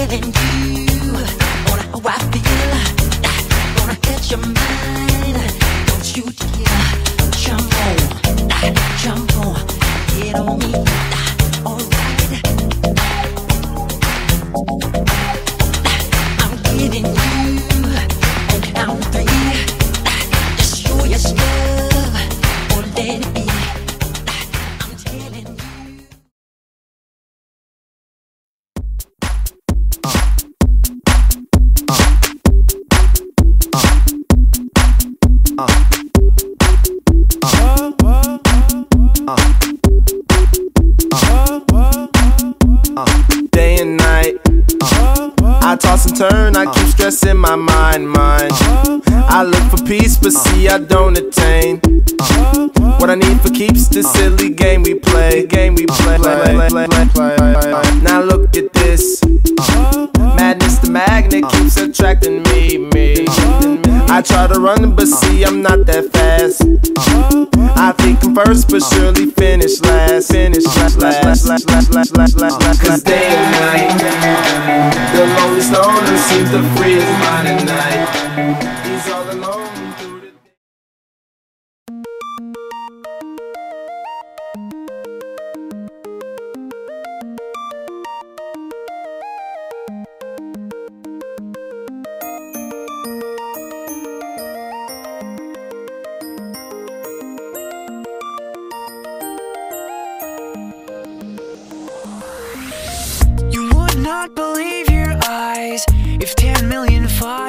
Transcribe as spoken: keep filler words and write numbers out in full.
telling you on how I feel. Gonna catch your mind. Don't you dare jump on, jump on, get on me. Alright, I'm getting you on count three. Just show your stuff or let it be. I'm telling you. Day and night, I toss and turn, I keep stressing my mind, mind. I look for peace, but see I don't attain what I need for keeps this silly game we play. Game we play. Now look at this, madness, the magnet keeps attracting me, me. I try to run, but see I'm not that fast. I think I'm first, but surely finish last. Finish last, last, last, last, last, last, last. Cause day and night, the loneliest loner seems to free his mind at night. He's all alone through the You would not believe your eyes if ten million fires